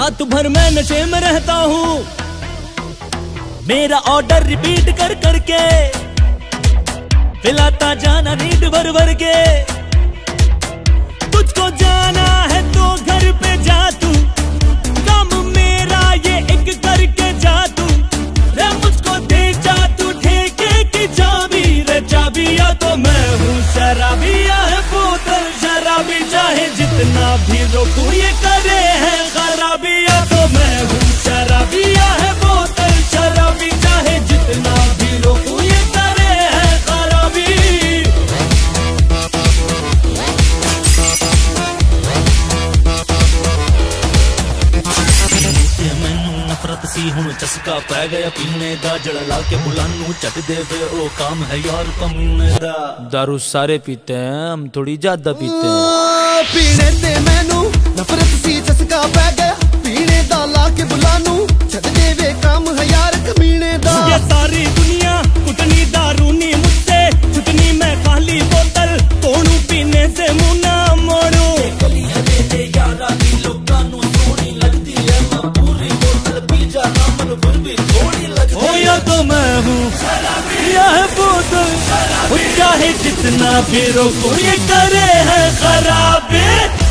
रात भर मैं नशे में रहता हूँ, मेरा ऑर्डर रिपीट कर करके पिलाता जाना नींद भर भर के। तुझको जाना है तो घर पे जा तू, काम मेरा ये एक करके जा तू। रे मुझको दे जा तू ठेके की चाबी, रे चाबिया तो मैं हूँ शराबिया है बोतल शराबी, चाहे जितना भी रोकू ये करे है खराबिया तो मैं हूँ शराबिया है बोतल शराबी, चाहे जितना भी रोकू ये करे है खराबी। मैनू नफरत सी हुण चस्का पै गया पीने दा, जड़ा ला के बुलानू चट दे वे ओ काम है यार कमीने दा। दारू सारे पीते हैं, हम थोड़ी ज्यादा पीते हैं। पीने दे मैनू नफरत सी चस्का पै गया, पीने दा ला के बुलानू चट दे वे काम है यार कमीने दा। ये सारी दुनिया कुटनी दारूनी मुझसे छुटनी मैं खाली बोतल तोड़ू पीने से मुंह ना मोड़ू। तो मैं हूँ यह बोतल, चाहे जितना भी रोको ये करे है खराबी।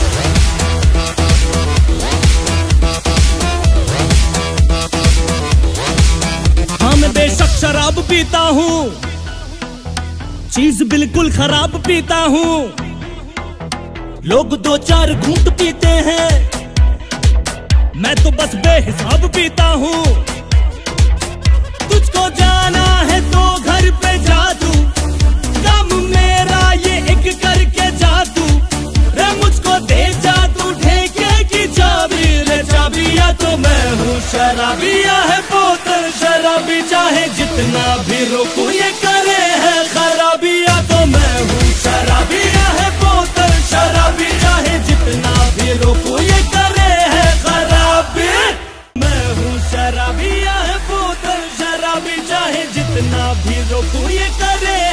हाँ मैं बेशक शराब पीता हूँ, चीज बिल्कुल खराब पीता हूँ। लोग 2-4 घूंट पीते हैं, मैं तो बस बेहिसाब पीता हूँ। तुझको जाना है तो घर पे जा तू, काम मेरा ये एक करके जा तू। रे मुझको दे जा तू ठेके की चाबी, रे चाबिया तो मैं हूँ शराबिया है बोतल शराबी, चाहे जितना भी रोकू ये करे है खराबिया तो मैं हूँ शराबिया है बोतल शराबी, चाहे जितना भी रोकू ये करे है खराबी। मैं हूँ शराबिया है बोतल शराबी, चाहे जितना भी रोकू ये करे